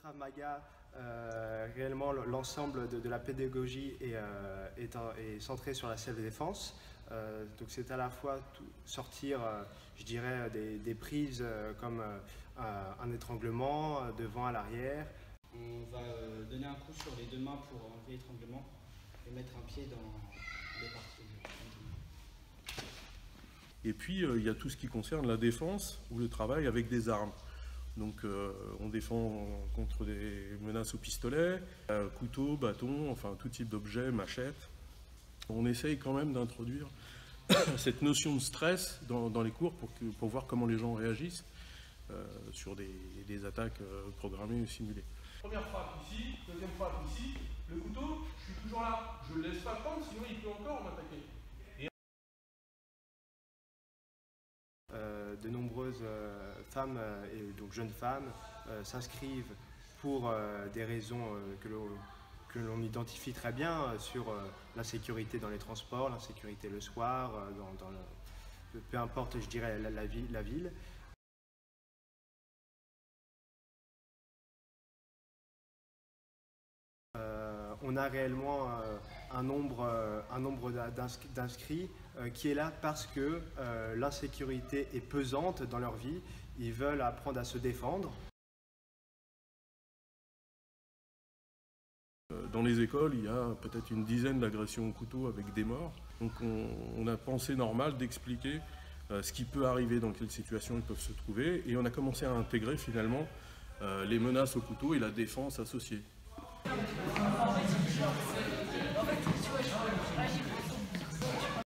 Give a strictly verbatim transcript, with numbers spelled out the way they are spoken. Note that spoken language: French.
Krav Maga, euh, réellement l'ensemble de, de la pédagogie est, euh, est, un, est centré sur la self-défense. Euh, donc c'est à la fois tout, sortir, euh, je dirais, des, des prises euh, comme euh, un étranglement euh, devant à l'arrière. On va euh, donner un coup sur les deux mains pour enlever l'étranglement et mettre un pied dans les parties de l'étranglement. Et puis euh, il y a tout ce qui concerne la défense ou le travail avec des armes. Donc euh, on défend contre des menaces au pistolet, euh, couteau, bâton, enfin tout type d'objet, machette. On essaye quand même d'introduire cette notion de stress dans, dans les cours pour, que, pour voir comment les gens réagissent euh, sur des, des attaques euh, programmées ou simulées. Première frappe ici, deuxième frappe ici, le couteau, je suis toujours là, je ne le laisse pas prendre, sinon il peut encore m'attaquer. Euh, de nombreuses euh, femmes euh, et donc jeunes femmes euh, s'inscrivent pour euh, des raisons euh, que l'on que l'on identifie très bien euh, sur euh, l'insécurité dans les transports, l'insécurité le soir, euh, dans, dans le, peu importe, je dirais, la, la, ville, la ville. Euh, on a réellement euh, un nombre, euh, un nombre d'inscrits euh, qui est là parce que euh, l'insécurité est pesante dans leur vie. Ils veulent apprendre à se défendre. Dans les écoles, il y a peut-être une dizaine d'agressions au couteau avec des morts. Donc on, on a pensé normal d'expliquer euh, ce qui peut arriver, dans quelles situations ils peuvent se trouver. Et on a commencé à intégrer finalement euh, les menaces au couteau et la défense associée. En fait,